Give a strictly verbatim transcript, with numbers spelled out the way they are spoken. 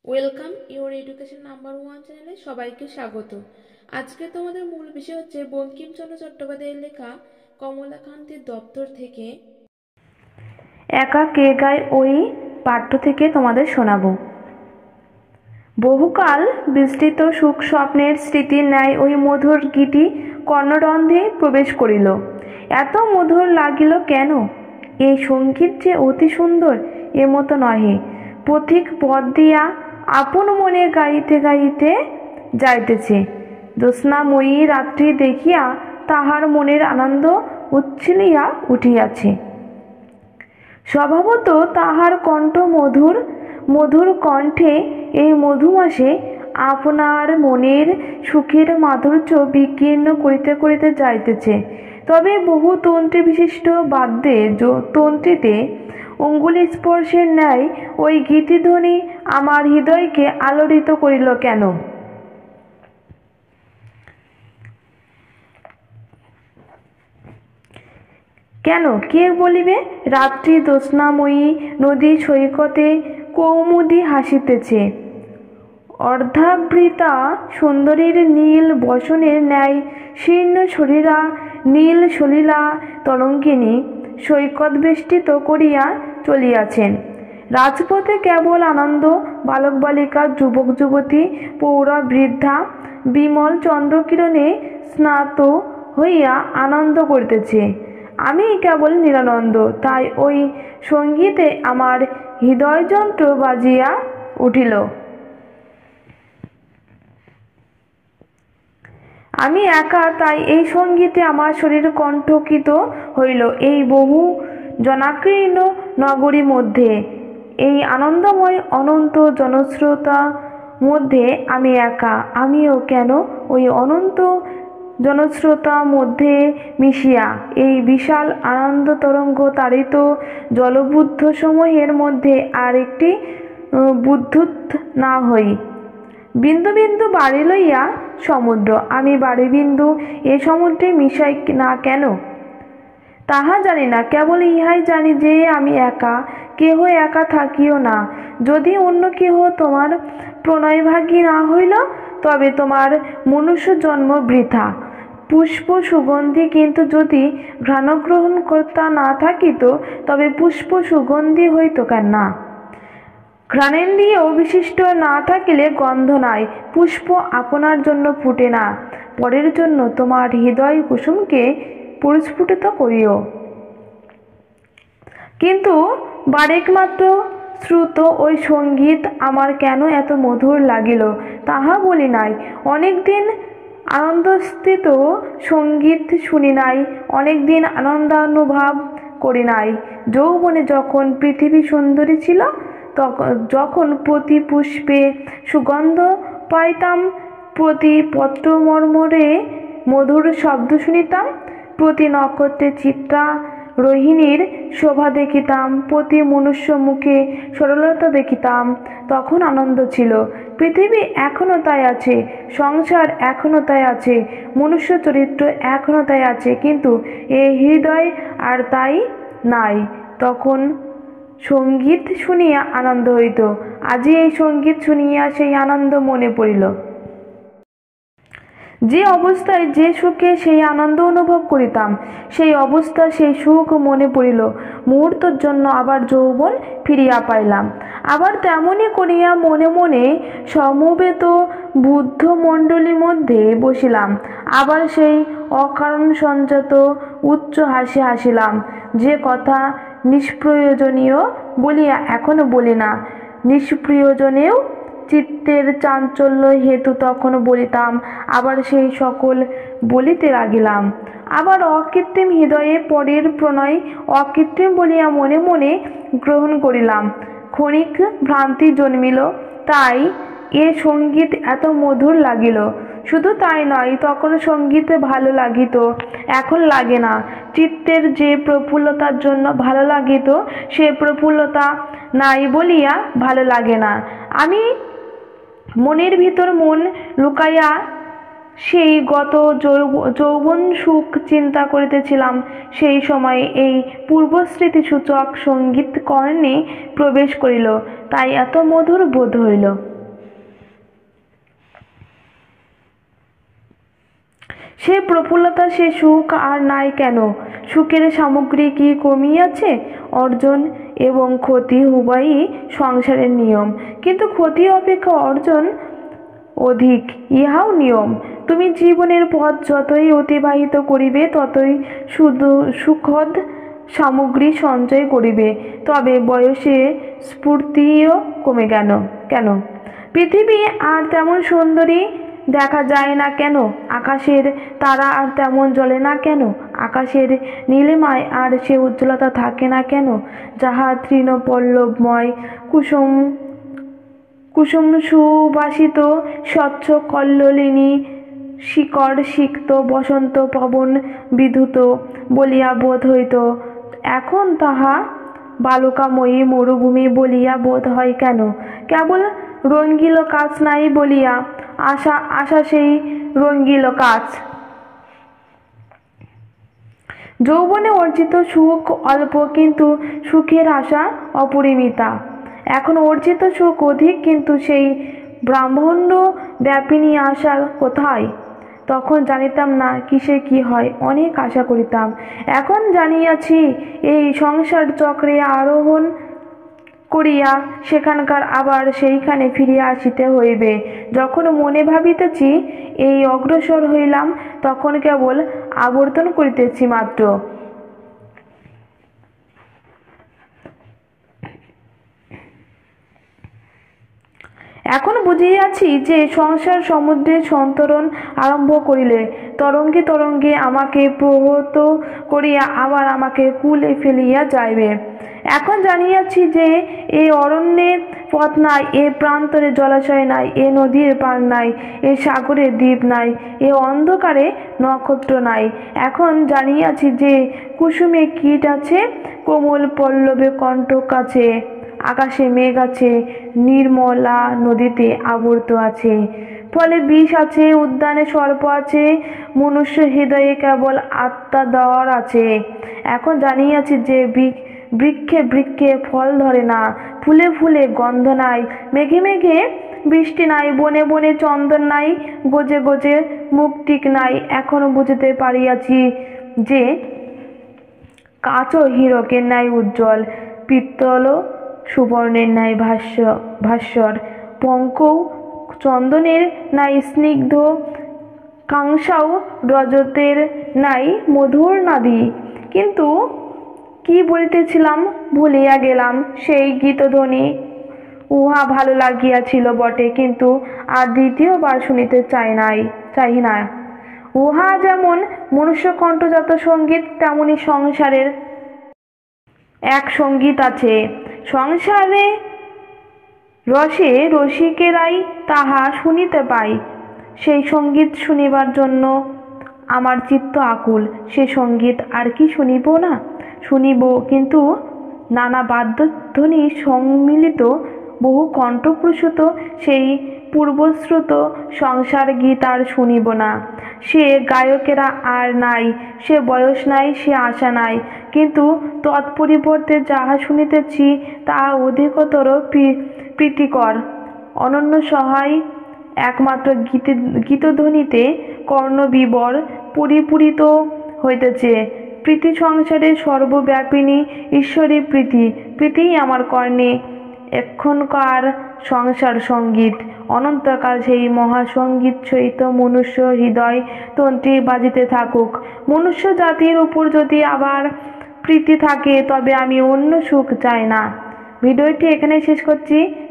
Welcome your education number one চ্যানেলে সবাইকে স্বাগত। আজকে তোমাদের মূল বিষয় হচ্ছে বঙ্কিমচন্দ্র চট্টোপাধ্যায়ের লেখা কমলাকান্তের দপ্তর থেকে একা কে গায় ওই পাঠ্য থেকে তোমাদের শোনাবো। বহুকাল বিস্তৃত সুখ স্বপ্নের স্মৃতির ন্যায় ওই মধুর গীতি কর্ণরন্ধ্রে প্রবেশ করিল। এত মধুর লাগিল কেন? এই সঙ্গীত যে অতি সুন্দর এ মতো নহে। পথিক পথ দিয়া আপন মনে গাইতে গাইতে যাইতেছে। জ্যোৎস্নাময়ী রাত্রি দেখিয়া তাহার মনের আনন্দ উচ্ছ্বলিয়া উঠিয়াছে। স্বভাবত তাহার কণ্ঠ মধুর, মধুর কণ্ঠে এই মধুমাসে আপনার মনের সুখের মাধুর্য বিকীর্ণ করিতে করিতে যাইতেছে। তবে বহু তন্ত্রী বিশিষ্ট বাদ্যে তন্ত্রীতে অঙ্গুলি স্পর্শের ন্যায় ওই গীতিধ্বনি আমার হৃদয়কে আলোড়িত করিল কেন? কেন কে বলিবে? রাত্রি জ্যোৎস্নাময়ী নদী সৈকতে কৌমুদী হাসিতেছে। অর্ধাবৃতা সুন্দরীর নীল বসনের ন্যায় শীর্ণ শরীরা নীল সলিলা তরঙ্গিনী সৈকত বেষ্টিত করিয়া চলিয়াছেন। রাজপথে কেবল আনন্দ, বালক বালিকা যুবক যুবতী পৌরা বৃদ্ধা বিমল চন্দ্রকিরণে স্নাত হইয়া আনন্দ করিতেছে। আমি কেবল নিরানন্দ। তাই ওই সঙ্গীতে আমার হৃদয়যন্ত্র বাজিয়া উঠিল। আমি একা, তাই এই সঙ্গীতে আমার শরীর কণ্ঠকিত হইল। এই বহু জনাকীর্ণ নগরীর মধ্যে, এই আনন্দময় অনন্ত জনস্রোতা মধ্যে আমি একা। আমিও কেন ওই অনন্ত জনস্রোতা মধ্যে মিশিয়া এই বিশাল আনন্দ তরঙ্গ তাড়িত জলবুদ্ধ সমূহের মধ্যে আর একটি বুদ্ধুত না হই। বিন্দু বিন্দু বাড়ি লইয়া সমুদ্র, আমি বাড়ি বিন্দু এ সমুদ্রে মিশাই না কেন? তাহা জানি না, কেবল ইহাই জানি যে আমি একা। কেহ একা থাকিও না। যদি অন্য কেহ তোমার প্রণয়ভাগী না হইল, তবে তোমার মনুষ্য জন্ম বৃথা। পুষ্প সুগন্ধি, কিন্তু যদি ঘ্রাণগ্রহণ কর্তা না থাকিত, তবে পুষ্প সুগন্ধি হইত না। ঘ্রাণেন্দ্রিয় বিশিষ্ট না থাকিলে গন্ধ নাই। পুষ্প আপনার জন্য ফুটে না, পরের জন্য। তোমার হৃদয় কুসুমকে পরিস্ফুটিত করিও। কিন্তু বারেক মাত্র শ্রুত ওই সঙ্গীত আমার কেন এত মধুর লাগিল তাহা বলি নাই। অনেকদিন আনন্দস্থিত সঙ্গীত শুনি নাই, অনেকদিন আনন্দানুভব করি নাই। যৌবনে যখন পৃথিবী সুন্দরী ছিল, যখন প্রতি পুষ্পে সুগন্ধ পাইতাম, প্রতি পত্রমর্মরে মধুর শব্দ শুনিতাম, প্রতি নক্ষত্রে চিত্রা রোহিণীর শোভা দেখিতাম, প্রতি মনুষ্য মুখে সরলতা দেখিতাম, তখন আনন্দ ছিল। পৃথিবী এখনো তাই আছে, সংসার এখনো তাই আছে, মনুষ্য চরিত্র এখনো তাই আছে, কিন্তু এই হৃদয় আর তাই নাই। তখন সঙ্গীত শুনিয়া আনন্দ হইত। আজি এই সঙ্গীত শুনিয়া সেই আনন্দ মনে পড়িল। যে অবস্থায় যে সুখে সেই আনন্দ অনুভব করিতাম, সেই অবস্থা সেই সুখ মনে পড়িল। মুহূর্তের জন্য আবার যৌবন ফিরিয়া পাইলাম। আবার তেমনি করিয়া মনে মনে সমবেত বুদ্ধ মণ্ডলীর মধ্যে বসিলাম। আবার সেই অকারণ সঞ্জাত উচ্চ হাসি হাসিলাম। যে কথা নিষ্প্রয়োজনীয় বলিয়া এখনো বলি না, নিষ্প্রয়োজনেও চিত্তের চাঞ্চল্য হেতু তখন বলিতাম। আবার সেই সকল বলিতে লাগিলাম। আবার অকৃত্রিম হৃদয়ে পরের প্রণয় অকৃত্রিম বলিয়া মনে মনে গ্রহণ করিলাম। ক্ষণিক ভ্রান্তি জন্মিল, তাই এ সঙ্গীত এত মধুর লাগিল। শুধু তাই নয়, তখন সঙ্গীতে ভালো লাগিত, এখন লাগে না। চিত্তের যে প্রফুল্লতার জন্য ভালো লাগিত, সে প্রফুল্লতা নাই বলিয়া ভালো লাগে না। আমি মনের ভিতর মন লুকাইয়া সেই গত যৌবন সুখ চিন্তা করিতেছিলাম। সেই সময় এই পূর্বস্মৃতিসূচক সঙ্গীত কর্ণে প্রবেশ করিল, তাই এত মধুর বোধ হইল। সে প্রফুল্লতা, সে সুখ আর নাই কেন? সুখের সামগ্রী কি কমিয়াছে? অর্জন এবং ক্ষতি উভয়ই সংসারের নিয়ম, কিন্তু ক্ষতি অপেক্ষা অর্জন অধিক, ইহাও নিয়ম। তুমি জীবনের পথ যতই অতিবাহিত করিবে ততই শুধু সুখদ সামগ্রী সঞ্চয় করিবে। তবে বয়সে স্ফূর্তিও কমে গেল কেন? পৃথিবী আর তেমন সুন্দরী দেখা যায় না কেন? আকাশের তারা আর তেমন জ্বলে না কেন? আকাশের নীলিমায় আর সে উজ্জ্বলতা থাকে না কেন, যাহা তৃণপল্লবময় কুসুম কুসুম সুবাসিত স্বচ্ছ কল্লোলিনী শিকড় সিক্ত বসন্ত পবন বিধুত বলিয়া বোধ হইত, এখন তাহা বালুকাময়ী মরুভূমি বলিয়া বোধ হয় কেন? কেবল রঙ্গিল কাজ নাই বলিয়া আশা আশা সেই রঙ্গিল কাজ। যৌবনে অর্জিত সুখ অল্প, কিন্তু সুখের আশা অপরিমিতা। এখন অর্জিত সুখ অধিক, কিন্তু সেই ব্রহ্মাণ্ড ব্যাপিনী আশা কোথায়? তখন জানিতাম না কিসে কি হয়, অনেক আশা করিতাম। এখন জানিয়াছি এই সংসার চক্রে আরোহণ করিয়া সেখানকার আবার সেইখানে ফিরিয়া আসিতে হইবে। যখন মনে ভাবিতেছি এই অগ্রসর হইলাম, তখন কেবল আবর্তন করিতেছি মাত্র। এখন বুঝিয়াছি যে সংসার সমুদ্রের সন্তরণ আরম্ভ করিলে তরঙ্গে তরঙ্গে আমাকে প্রহত করিয়া আবার আমাকে কূলে ফেলিয়া যাইবে। এখন জানিয়াছি যে এই অরণ্যে পথ নাই, এ প্রান্তরে জলাশয় নাই, এ নদীর পার নাই, এ সাগরের দ্বীপ নাই, এ অন্ধকারে নক্ষত্র নাই। এখন জানিয়াছি যে কুসুমে কীট আছে, কোমল পল্লবে কণ্টক আছে, আকাশে মেঘ আছে, নির্মলা নদীতে আবর্ত আছে, ফলে বিষ আছে, উদ্যানে সর্প আছে, মনুষ্য হৃদয়ে কেবল আত্মাদর আছে। এখন জানিয়াছি যে বৃক্ষে বৃক্ষে ফল ধরে না, ফুলে ফুলে গন্ধ নাই, মেঘে মেঘে বৃষ্টি নাই, বনে বনে চন্দন নাই, গজে গজে মুক্তিক নাই। এখন বুঝতে পারিয়াছি যে কাচ হীরকের ন্যায় উজ্জ্বল, পিত্তল সুবর্ণের ন্যায় ভাস্য ভাস্বর, পঙ্কও চন্দনের ন্যায় স্নিগ্ধ, কাংসাও রজতের ন্যায় মধুর নাদী। কিন্তু কি বলিতেছিলাম ভুলিয়া গেলাম। সেই গীতধ্বনি উহা ভালো লাগিয়াছিল বটে, কিন্তু আর দ্বিতীয়বার শুনিতে চাই নাই চাই না। উহা যেমন মনুষ্যকণ্ঠজাত সঙ্গীত, তেমনি সংসারের এক সঙ্গীত আছে। সংসারে রসে রসিকেরাই তাহা শুনিতে পায়। সেই সঙ্গীত শুনিবার জন্য আমার চিত্ত আকুল। সে সঙ্গীত আর কি শুনিব না? শুনিব, কিন্তু নানা বাদ্যধ্বনি সম্মিলিত বহু কণ্ঠপ্রসূত সেই পূর্বশ্রুত সংসার গীত আর শুনিব না। সে গায়কেরা আর নাই, সে বয়স নাই, সে আশা নাই, কিন্তু তৎপরিবর্তে যাহা শুনিতেছি তাহা অধিকতর প্রীতিকর, অনন্য সহায়। একমাত্র গীত গীতধ্বনিতে কর্ণবিবর পরিপূরিত হইতেছে। প্রীতি সংসারের সর্বব্যাপিনী ঈশ্বরী প্রীতি। প্রীতিই আমার কর্ণে এক্ষণকার সংসার সঙ্গীত। অনন্তকাল সেই মহাসঙ্গীত সহিত মনুষ্য হৃদয় তন্ত্রী বাজিতে থাকুক। মনুষ্য জাতির উপর যদি আবার প্রীতি থাকে, তবে আমি অন্য সুখ চাই না। ভিডিওটি এখানে শেষ করছি।